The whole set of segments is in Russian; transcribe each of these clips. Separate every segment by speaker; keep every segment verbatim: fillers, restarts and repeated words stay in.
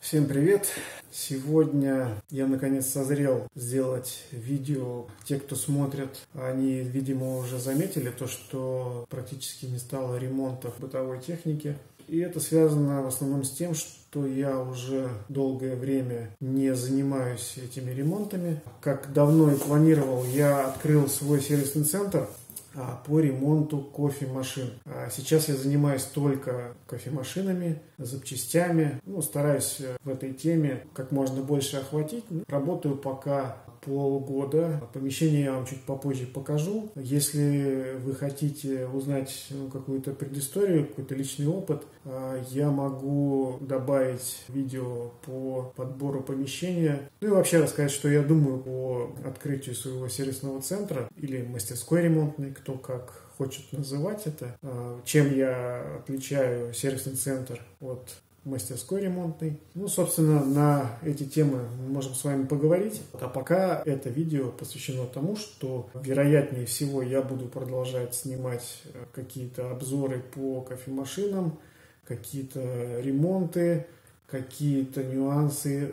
Speaker 1: Всем привет! Сегодня я наконец созрел сделать видео. Те, кто смотрят, они, видимо, уже заметили то, что практически не стало ремонта бытовой техники. И это связано в основном с тем, что я уже долгое время не занимаюсь этими ремонтами. Как давно и планировал, я открыл свой сервисный центр по ремонту кофемашин. Сейчас я занимаюсь только кофемашинами, запчастями. Ну, стараюсь в этой теме как можно больше охватить. Работаю пока полгода. Помещение я вам чуть попозже покажу. Если вы хотите узнать ну, какую-то предысторию, какой-то личный опыт, я могу добавить видео по подбору помещения. Ну и вообще рассказать, что я думаю о открытии своего сервисного центра или мастерской ремонтной, кто как хочет называть это. Чем я отличаю сервисный центр от мастерской ремонтной. Ну, собственно, на эти темы мы можем с вами поговорить. А пока это видео посвящено тому, что, вероятнее всего, я буду продолжать снимать какие-то обзоры по кофемашинам, какие-то ремонты, какие-то нюансы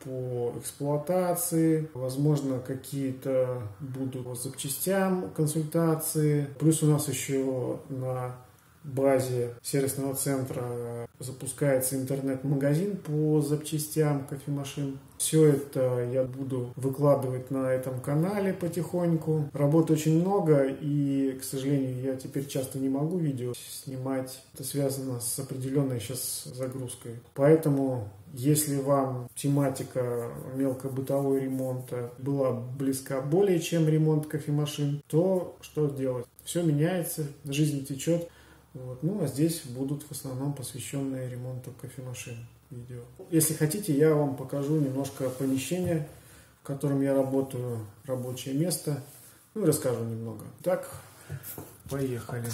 Speaker 1: по эксплуатации, возможно, какие-то будут по запчастям консультации. Плюс у нас еще на базе сервисного центра запускается интернет-магазин по запчастям кофемашин. Все это я буду выкладывать на этом канале потихоньку. Работы очень много, и, к сожалению, я теперь часто не могу видео снимать. Это связано с определенной сейчас загрузкой. Поэтому, если вам тематика мелкобытового ремонта была близка более чем ремонт кофемашин, то что делать? Все меняется, жизнь течет. Вот. Ну, а здесь будут в основном посвященные ремонту кофемашин видео. Если хотите, я вам покажу немножко помещение, в котором я работаю, рабочее место. Ну и расскажу немного. Так, поехали.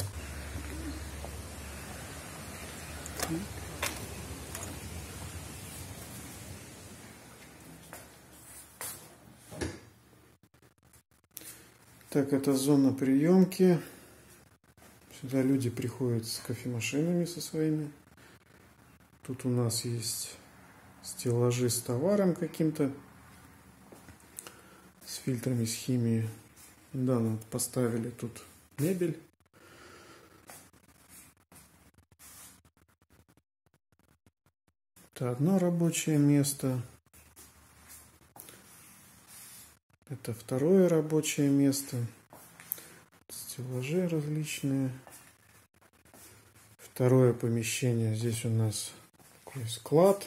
Speaker 1: Так, это зона приемки. Сюда люди приходят с кофемашинами со своими. Тут у нас есть стеллажи с товаром каким-то, с фильтрами, с химией. Да, ну, поставили тут мебель. Это одно рабочее место. Это второе рабочее место. Стеллажи различные. Второе помещение. Здесь у нас такой склад.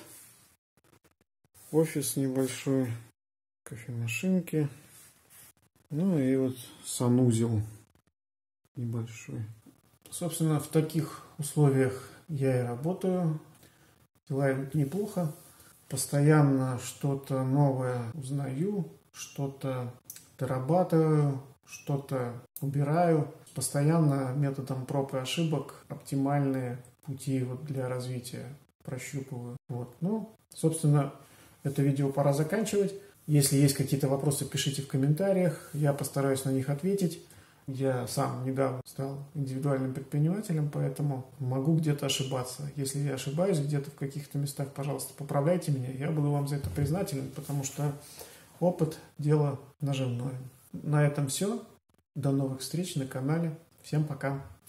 Speaker 1: Офис небольшой. Кофемашинки. Ну и вот санузел небольшой. Собственно, в таких условиях я и работаю. Дела идут неплохо. Постоянно что-то новое узнаю. Что-то дорабатываю. Что-то убираю. Постоянно методом проб и ошибок оптимальные пути вот для развития прощупываю. Вот. Ну, собственно, это видео пора заканчивать. Если есть какие-то вопросы, пишите в комментариях. Я постараюсь на них ответить. Я сам недавно стал индивидуальным предпринимателем, поэтому могу где-то ошибаться. Если я ошибаюсь где-то в каких-то местах, пожалуйста, поправляйте меня. Я буду вам за это признателен, потому что опыт – дело наживное. На этом все. До новых встреч на канале. Всем пока.